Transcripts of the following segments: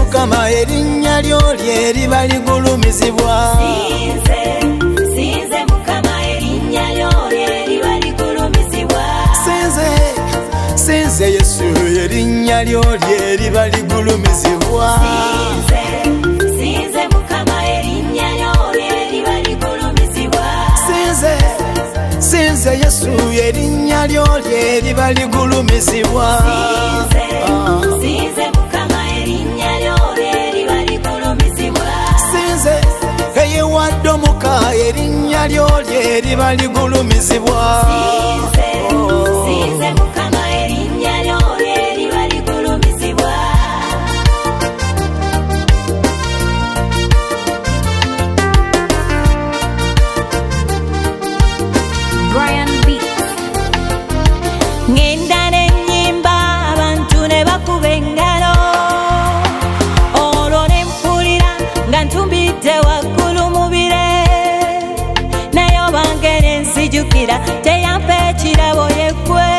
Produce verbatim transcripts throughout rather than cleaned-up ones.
Mukama erinnya lyo lyeriba ligulumizibwa. Sinze, sinze Mukama erinnya lyo lyeriba ligulumizibwa. Sinze, sinze Yesu erinnya lyo lyeriba ligulumizibwa. Sinze, sinze Mukama erinnya lyo lyeriba ligulumizibwa. Sinze, sinze Yesu erinnya lyo lyeriba ligulumizibwa. Sinze, sinze Mukama erinnya lyo lyeriba ligulumizibwa. Sinze, eye wadde omuka erinnya lyo lyeriba ligulumizibwa. Sinze, sinze Mukama erinnya lyo lyeriba ligulumizibwa. Brian B. Ngenda n'ennyimba abantu ne bakuba engalo, olwo ne mpulira nga ntumbidde waggulu mu bire, naye obange ne nsijukira teyampa ekirabo yeggwe,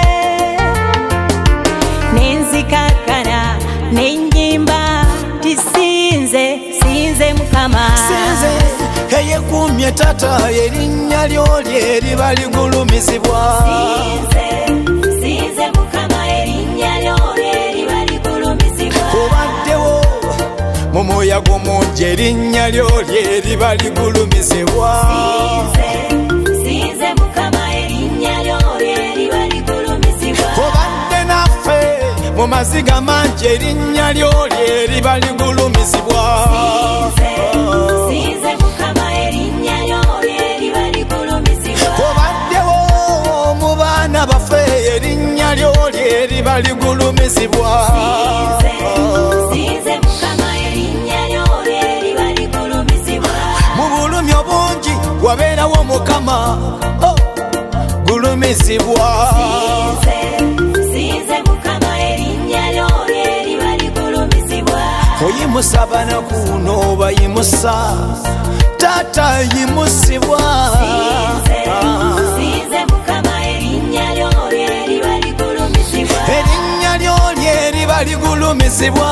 ne nzikakkana ne nnyimba nti sinze, sinze Mukama. Sinze, eyekuumye tata erinnya lyo lyeriba ligulumizibwa. Sinze, sinze Mukama erinnya lyo lyeriba ligulumizibwa. Obaddewo mu muyaga omungi erinnya lyo lyeriba ligulumizibwa. Sinze, sinze Mukama erinnya lyo lyeriba ligulumizibwa. Obadde naffe mu maziga mangi erinnya lyo lyeriba ligulumizibwa. Sinze, sinze Mukama erinnya lyo lyeriba ligulumizibwa. Obaddewo mu baana baffe erinnya lyo lyeriba ligulumizibwa. Sinze, sinze Mukama erinnya lyo lyeriba ligulumizibwa. Mu bulumi obungi wabeerawo Mukama, oh, gulumizibwa. Sinze, sinze Mukama erinnya lyo lyeriba ligulumizibwa. Oyimusa abanaku n'obayimusa, taata yimusibwa. Sinze, sinze Mukama erinnya lyo lyeriba ligulumizibwa. Erinnya lyo lyeriba ligulumizibwa.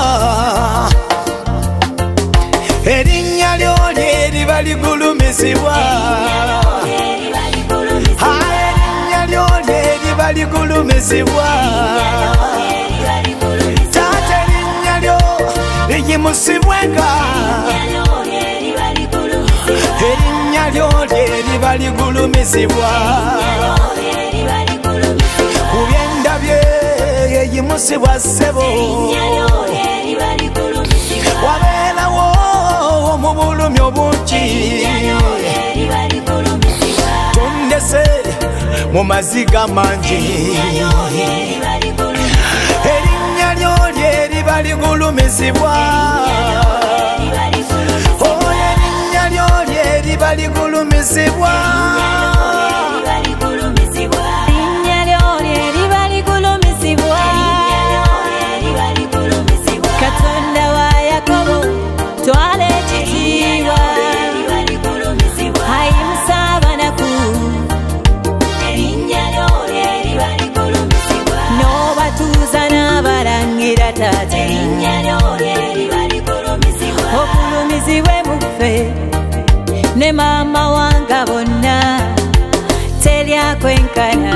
Erinnya lyo lyeriba ligulumizibwa. Lyeriba ligulumizibwa. Erinnya lyo lyeriba ligulumizibwa. Lyeriba ligulumizibwa. Taata erinnya lyo liyimusibwenga. Lyeriba ligulumizibwa. Erinnya lyo lyeriba ligulumizibwa. Lyeriba ligulumizibwa. Ku byendabye yeyimusibwa ssebo. Lyeriba ligulumizibwa. Wabeerawo mu bulumi obungi, Lyeriba ligulumizibwa. tondese mu maziga mangi. Lyeriba ligulumizibwa. Erinnya lyo lyeriba ligulumizibwa. Lyeriba ligulumizibwa. Oh, erinnya lyo lyeriba ligulumizibwa. Lyeriba ligulumizibwa. Erinnya lyo lyeriba ligulumizibwa. Lyeriba ligulumizibwa. Katonda wa Yakobo twala ekitiibwa. Lyeriba ligulumizibwa. Ayimusa abanaku. Erinnya lyo lyeriba ligulumizibwa. N'obatuuza n'abalangira taata. Erinnya lyo lyeriba ligulumizibwa. Ogulumizibwe mu ffe ne maama wange bonna, teryakwenkana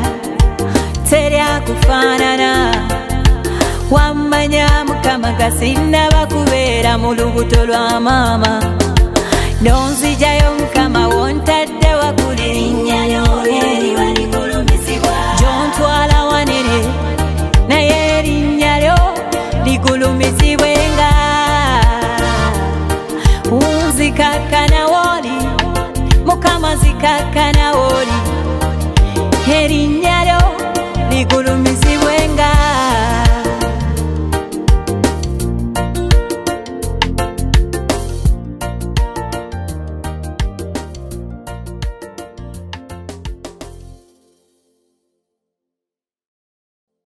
teryakufaanana. Wammanya Mukama nga sinnaba kubeera mu lubuto lwa maama, n'onzijayo Mukama wontadde waggulu. Erinnya lyo lyeriba ligulumizibwa. Gy'ontwala wanene naye erinnya lyo ligulumizibwenga. Unzikakkana w'oli Mukama, zikakkana